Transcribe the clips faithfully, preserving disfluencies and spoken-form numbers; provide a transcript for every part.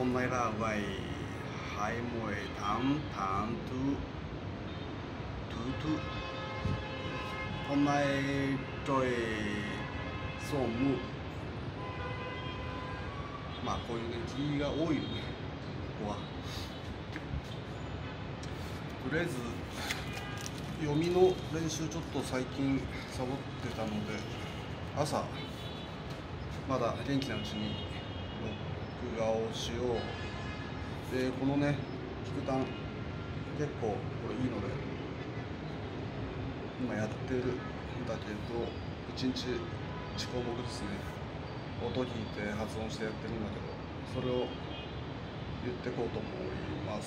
hôm nay là ngày hai mươi tám tháng thứ thứ thứ hôm nay trời sớmまあこういうね霧が多いよね。ここはとりあえず読みの練習ちょっと最近サボってたので、朝まだ元気なうちに録画をしよう。でこのねキクタン結構これいいので今やってるんだけど、いちにちいち項目ですね、音聞いて発音してやってるんだけど、それを言っていこうと思います。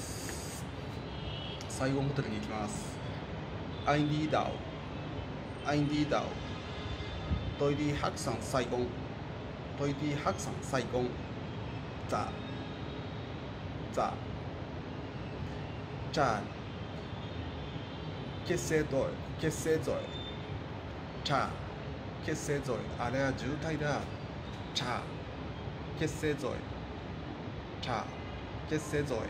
最後ホテルに行きます。アインディーダウアインディーダウトイディハクサンサイゴントイディハクサンサイゴンザザじゃあ結成ぞい結成ぞいチャー結成ぞいあれは渋滞だチャー結成ぞいチャー結成ぞい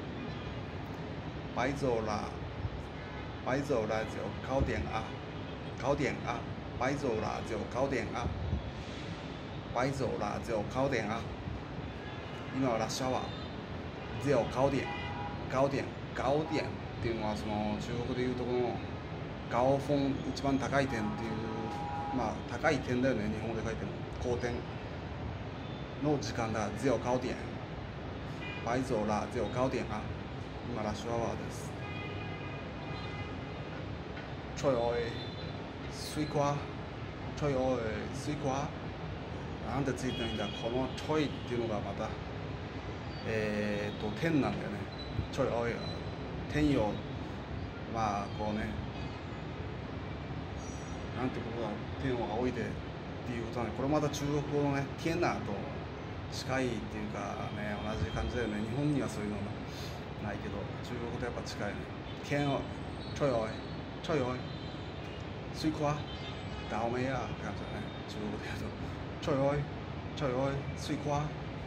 白走啦白走啦就九點啊九點啊白走啦就九點啊白走啦就九點啊今はラッシュアワーゼロ九点九点九点っていうのはその中国でいうとこの高峰一番高い点っていうまあ高い点だよね、日本語で書いても高点の時間だ。ゼロ九点白走啦ゼロ九点啊今ラッシュアワーです。吹おい水瓜吹おい水瓜なんでついてないんだ。このちょいっていうのがまたえー、っと点なんだよね。ちょいおい天よまあこうねなんてことだ、天を仰いでっていうことなんで、これまた中国語のね天なと近いっていうかね同じ感じだよね。日本にはそういうのないけど中国とやっぱ近いね。天をちょいおいちょいおい水瓜倒霉やって感じだね、中国で言うとちょいおいちょいおい水瓜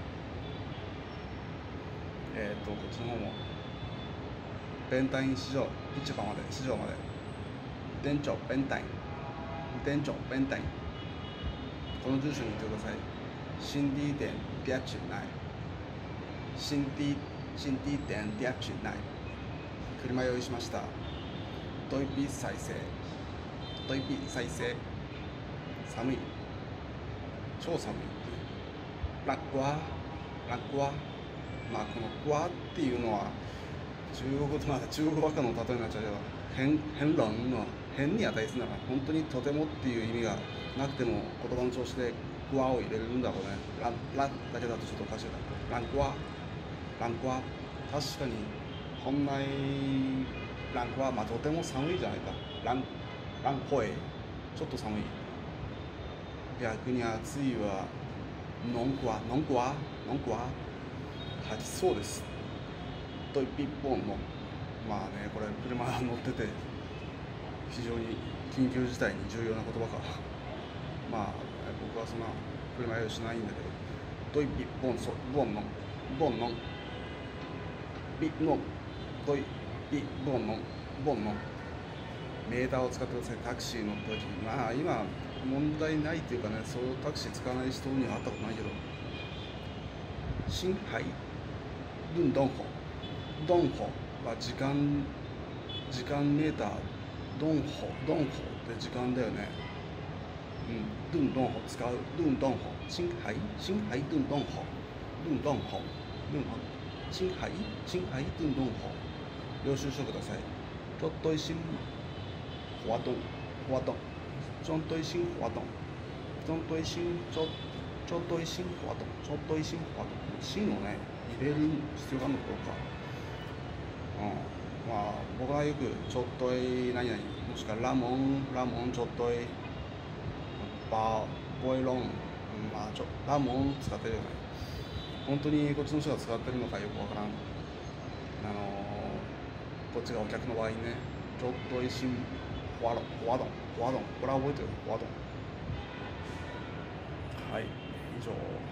えっとこっちの方も弁台市場市場まで市場まで店長弁台店長弁台この住所に行ってください。新地点第九内新地新地点第九内車用意しました。ドイピ再生ドイピ再生寒い超寒いラックワラックワまあこの「グワ」っていうのは中国とまだ中国ばっかの例えになっちゃうけど変変論の変に値するのは本当にとてもっていう意味がなくても言葉の調子で「グワ」を入れるんだろうね。ランランだけだとちょっとおかしいだ。ラングワラングワ確かに本来ラングワまあとても寒いじゃないか。ランランホエちょっと寒い。逆に暑いはノングワノングワノングワ吐きそうです。と一本のまあねこれ車乗ってて非常に緊急事態に重要な言葉か。まあ僕はそんな車用意しないんだけど、と一本そボンのボンのビのといビボンのボンのメーターを使ってください。タクシー乗った時まあ今問題ないっていうかね、そうタクシー使わない人には会ったことないけど、新海運動法ドンホは時間時間メータードンホドンホって時間だよね。うん、ドゥンドンホ使うドゥンドンホ新海新海ドゥンドンホドゥンドンホドゥンホ新海新海ドゥンドンホ領収書ください。ちょっと新活動活動ちょっと新活動ちょっと新ちょちょっと新活動ちょっと新活動新をね入れる必要があるのかどうか。うん、まあ僕はよくちょっとい何々もしくはラモンラモンちょっといバーボイロン、うん、まあちょラモン使ってるよね。本当にこっちの人が使ってるのかよくわからん。あのー、こっちがお客の場合にねちょっといしんフォワドンフォワドンフォワドンこれは覚えてるフォワドン。はい以上。